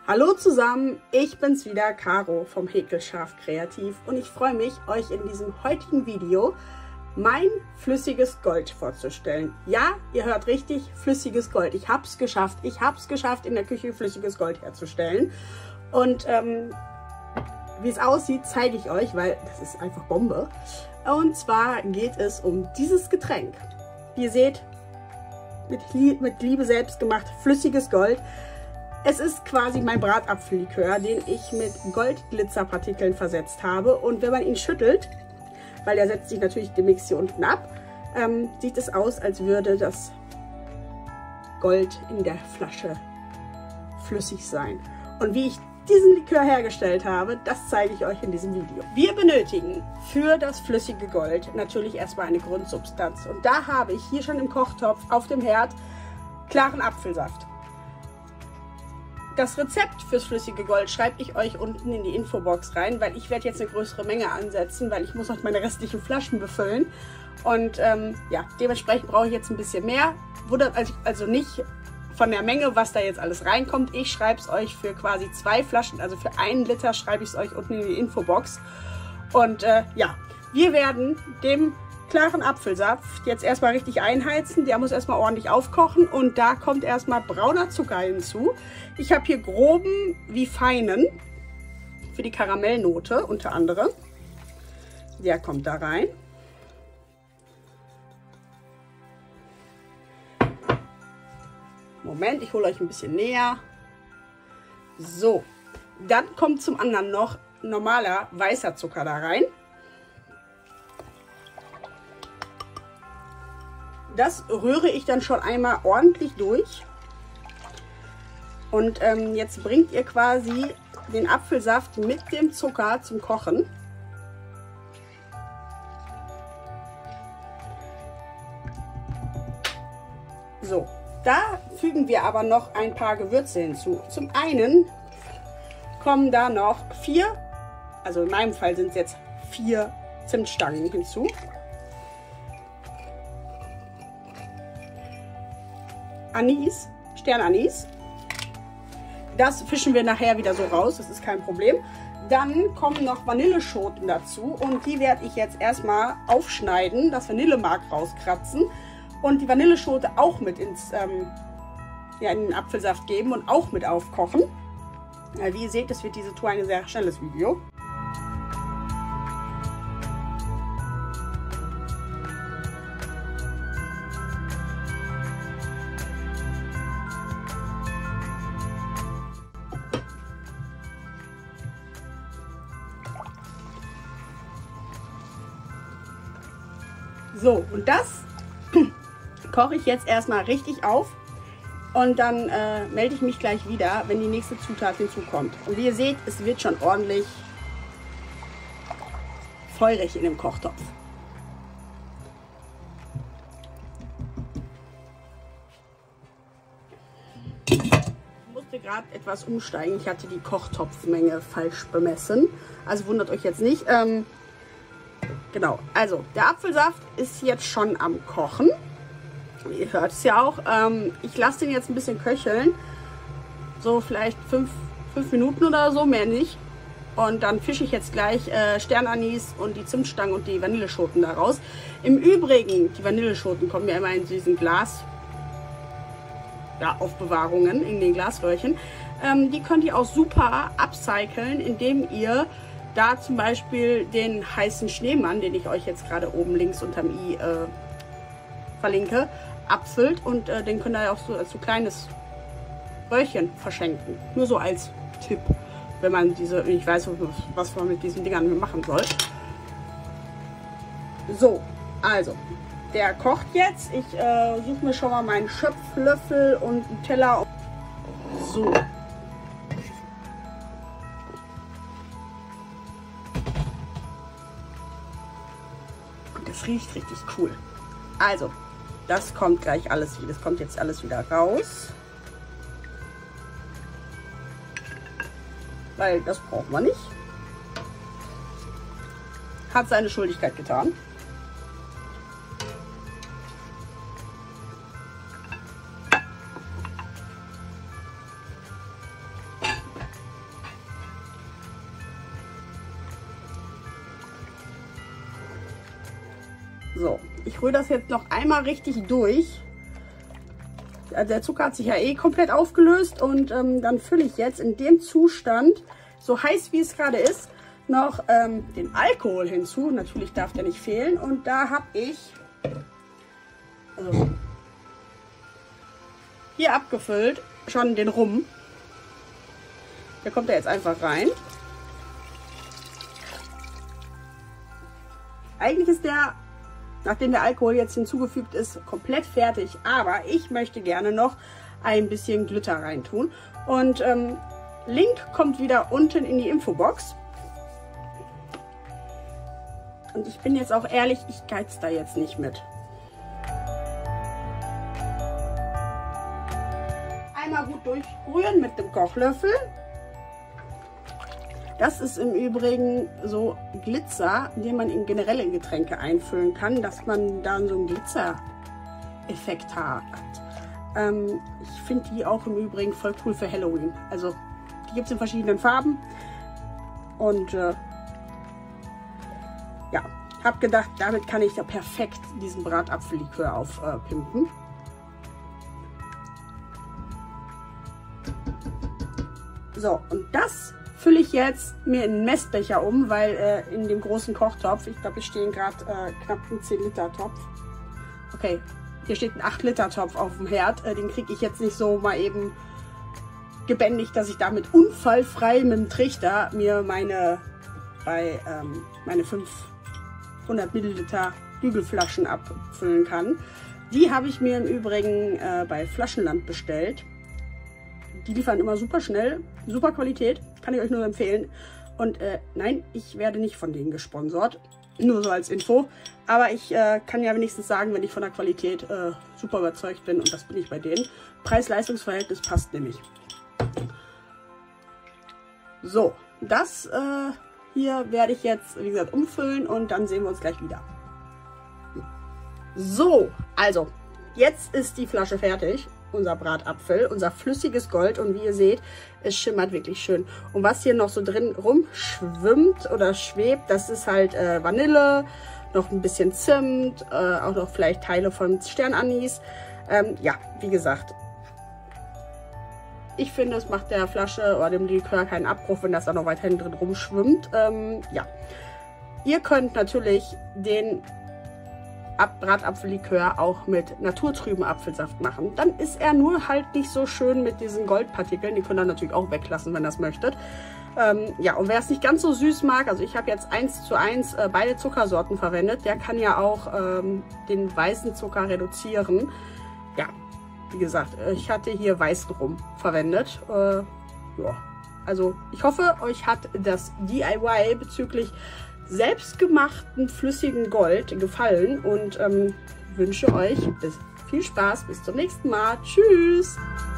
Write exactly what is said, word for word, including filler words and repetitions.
Hallo zusammen, ich bin's wieder, Caro vom Häkelscharf Kreativ und ich freue mich, euch in diesem heutigen Video mein flüssiges Gold vorzustellen. Ja, ihr hört richtig, flüssiges Gold. Ich habe es geschafft. Ich habe es geschafft, in der Küche flüssiges Gold herzustellen. Und ähm, wie es aussieht, zeige ich euch, weil das ist einfach Bombe. Und zwar geht es um dieses Getränk. Wie ihr seht, mit, mit Liebe selbst gemacht, flüssiges Gold. Es ist quasi mein Bratapfellikör, den ich mit Goldglitzerpartikeln versetzt habe. Und wenn man ihn schüttelt, weil der setzt sich natürlich den Mix hier unten ab, ähm, sieht es aus, als würde das Gold in der Flasche flüssig sein. Und wie ich diesen Likör hergestellt habe, das zeige ich euch in diesem Video. Wir benötigen für das flüssige Gold natürlich erstmal eine Grundsubstanz. Und da habe ich hier schon im Kochtopf auf dem Herd klaren Apfelsaft. Das Rezept fürs flüssige Gold schreibe ich euch unten in die Infobox rein, weil ich werde jetzt eine größere Menge ansetzen, weil ich muss noch meine restlichen Flaschen befüllen. Und ähm, ja, dementsprechend brauche ich jetzt ein bisschen mehr. Wundert also nicht von der Menge, was da jetzt alles reinkommt. Ich schreibe es euch für quasi zwei Flaschen, also für einen Liter schreibe ich es euch unten in die Infobox. Und äh, ja, wir werden dem klaren Apfelsaft jetzt erstmal richtig einheizen. Der muss erstmal ordentlich aufkochen und da kommt erstmal brauner Zucker hinzu. Ich habe hier groben wie feinen für die Karamellnote unter anderem. Der kommt da rein. Moment, ich hole euch ein bisschen näher. So, dann kommt zum anderen noch normaler weißer Zucker da rein. Das rühre ich dann schon einmal ordentlich durch. Und ähm, jetzt bringt ihr quasi den Apfelsaft mit dem Zucker zum Kochen. So, da fügen wir aber noch ein paar Gewürze hinzu. Zum einen kommen da noch vier, also in meinem Fall sind es jetzt vier Zimtstangen hinzu. Anis, Sternanis. Das fischen wir nachher wieder so raus, das ist kein Problem. Dann kommen noch Vanilleschoten dazu und die werde ich jetzt erstmal aufschneiden, das Vanillemark rauskratzen und die Vanilleschote auch mit ins, ähm, ja, in den Apfelsaft geben und auch mit aufkochen. Ja, wie ihr seht, das wird diese Tour ein sehr schnelles Video. So, und das koche ich jetzt erstmal richtig auf und dann äh, melde ich mich gleich wieder, wenn die nächste Zutat hinzukommt. Und wie ihr seht, es wird schon ordentlich feurig in dem Kochtopf. Ich musste gerade etwas umsteigen. Ich hatte die Kochtopfmenge falsch bemessen. Also wundert euch jetzt nicht. Ähm, Genau, also der Apfelsaft ist jetzt schon am Kochen. Ihr hört es ja auch. Ähm, ich lasse den jetzt ein bisschen köcheln. So vielleicht fünf, fünf Minuten oder so, mehr nicht. Und dann fische ich jetzt gleich äh, Sternanis und die Zimtstangen und die Vanilleschoten daraus. Im Übrigen, die Vanilleschoten kommen ja immer in diesen Glas, ja, Aufbewahrungen, in den Glasröhrchen. Ähm, die könnt ihr auch super upcyclen, indem ihr da zum Beispiel den heißen Schneemann, den ich euch jetzt gerade oben links unterm i äh, verlinke, abfüllt und äh, den könnt ihr auch so als so kleines Röhrchen verschenken. Nur so als Tipp, wenn man diese, ich weiß, was man mit diesen Dingern machen soll. So, also, der kocht jetzt. Ich äh, suche mir schon mal meinen Schöpflöffel und einen Teller. So. Das riecht richtig cool. Also, das kommt gleich alles wieder. Das kommt jetzt alles wieder raus. Weil das braucht man nicht. Hat seine Schuldigkeit getan. So, ich rühre das jetzt noch einmal richtig durch. Also der Zucker hat sich ja eh komplett aufgelöst und ähm, dann fülle ich jetzt in dem Zustand, so heiß wie es gerade ist, noch ähm, den Alkohol hinzu. Natürlich darf der nicht fehlen. Und da habe ich also hier abgefüllt schon den Rum. Der kommt da jetzt einfach rein. Eigentlich ist der, nachdem der Alkohol jetzt hinzugefügt ist, komplett fertig. Aber ich möchte gerne noch ein bisschen Glitter reintun. Und ähm, Link kommt wieder unten in die Infobox. Und ich bin jetzt auch ehrlich, ich geiz da jetzt nicht mit. Einmal gut durchrühren mit dem Kochlöffel. Das ist im Übrigen so Glitzer, den man in generelle Getränke einfüllen kann, dass man dann so einen Glitzer-Effekt hat. Ähm, ich finde die auch im Übrigen voll cool für Halloween. Also die gibt es in verschiedenen Farben. Und äh, ja, habe gedacht, damit kann ich ja perfekt diesen Bratapfellikör aufpimpen. Äh, so, und das fülle ich jetzt mir in einen Messbecher um, weil äh, in dem großen Kochtopf, ich glaube, hier stehen gerade äh, knapp ein zehn Liter Topf. Okay, hier steht ein acht Liter Topf auf dem Herd. Äh, den kriege ich jetzt nicht so mal eben gebändigt, dass ich damit unfallfrei mit dem Trichter mir meine, bei, ähm, meine fünfhundert Milliliter Bügelflaschen abfüllen kann. Die habe ich mir im Übrigen äh, bei Flaschenland bestellt. Die liefern immer super schnell, super Qualität, kann ich euch nur empfehlen. Und äh, nein, ich werde nicht von denen gesponsert, nur so als Info. Aber ich äh, kann ja wenigstens sagen, wenn ich von der Qualität äh, super überzeugt bin, und das bin ich bei denen. Preis-Leistungs-Verhältnis passt nämlich. So, das äh, hier werde ich jetzt, wie gesagt, umfüllen und dann sehen wir uns gleich wieder. So, also, jetzt ist die Flasche fertig. Unser Bratapfel, unser flüssiges Gold, und wie ihr seht, es schimmert wirklich schön. Und was hier noch so drin rumschwimmt oder schwebt, das ist halt äh, Vanille, noch ein bisschen Zimt, äh, auch noch vielleicht Teile von Sternanis. Ähm, ja, wie gesagt, ich finde, es macht der Flasche oder dem Likör keinen Abbruch, wenn das da noch weiterhin drin rumschwimmt. Ähm, ja, ihr könnt natürlich den Bratapfellikör auch mit naturtrüben Apfelsaft machen. Dann ist er nur halt nicht so schön mit diesen Goldpartikeln. Die könnt ihr natürlich auch weglassen, wenn ihr das möchtet. Ähm, ja, und wer es nicht ganz so süß mag, also ich habe jetzt eins zu eins äh, beide Zuckersorten verwendet. Der kann ja auch ähm, den weißen Zucker reduzieren. Ja, wie gesagt, ich hatte hier weißen Rum verwendet. Äh, ja, also ich hoffe, euch hat das D I Y bezüglich selbstgemachten flüssigen Gold gefallen und ähm, wünsche euch bis, viel Spaß bis zum nächsten Mal. Tschüss!